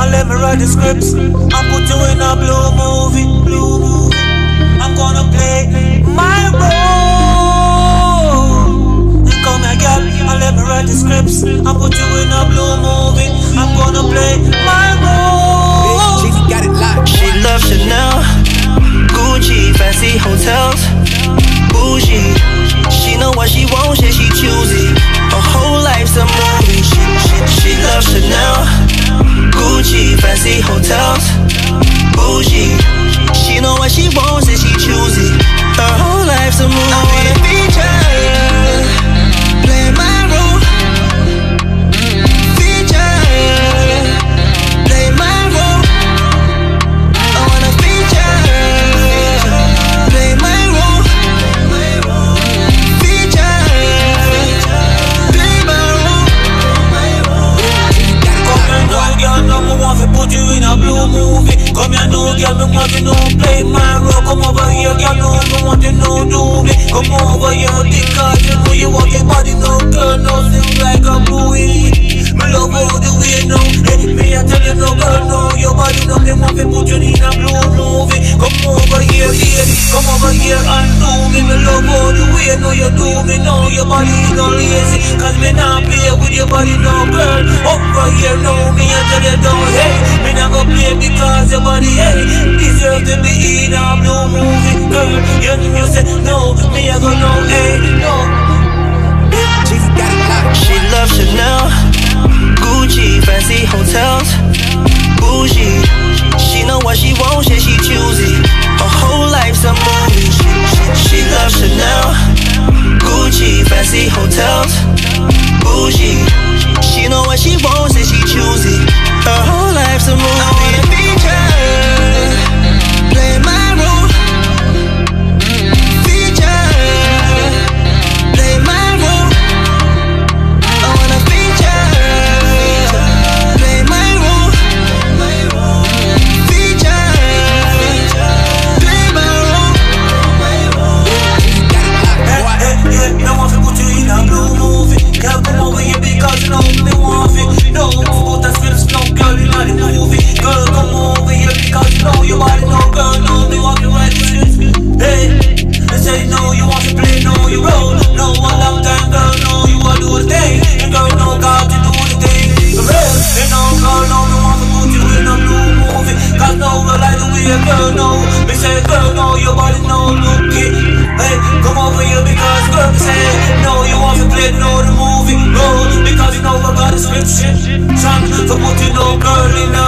and let me write the scripts. I put you in a blue movie. I'm gonna play my role. And come here, girl, and let me write the scripts. I put you in a blue movie. I'm gonna play my role. She got it locked. She loves Chanel, Gucci, fancy hotels, bougie. She know what she wants, yeah, she choosy. Her whole life's a movie. She loves Chanel, Gucci, fancy hotels, bougie. She know what she wants, yeah, she choosy. Her whole life's a movie. I wanna feature, play my role. Feature, play my role. I wanna feature, play my role. Feature, play my role. Come here, no girl, no me want to put you in a blue movie. Come here, no girl, me want to know play my role. Come over here, girl, no me want to know do me. Come over here because you know you want your body, no girl, no seem like a bluey. Me love all the way now. Hey, me I tell you no girl, no your body, no me want to put you in a blue movie. Come over here, baby, come over here and do me. Me love all the way, no you do me, no your body no lazy. Cause me not play with your body, no girl. Over here, no me I tell you no, hey, me not go play because your body, hey, deserve to be in a blue movie, girl. You say no, me I go no, hey, no. She got it locked. She loves Chanel, Gucci, fancy hotels, bougie. She know what she wants, yeah, she choosy. Her whole life's a movie. She loves Chanel, Gucci, fancy hotels, bougie. She know what she wants, yeah, she choosy. Her whole life's a movie. I wanna feature, play my role. Feature, play my role. I wanna feature, play my role. Feature, play my role. Hey, me want to put you in a blue movie. Girl, come over here because you know me want it. No, put that scripts, no girl, you know the movie. Girl, come over here because you know your body, no girl, no me want to write the scripts. Hey, they say no, you want to play, no you roll. No, one long time, girl, no you want to do the thing. And girl, no God to do the thing. Girl, and no girl, no me want to put you in a blue movie. Cause no girl like the way a girl, no. Me say girl, no your body, no look it. Hey, come over here because girl, me say no, you want to play, no the movie. Roll, because you know I got a scripture. Trying to put you no girl in a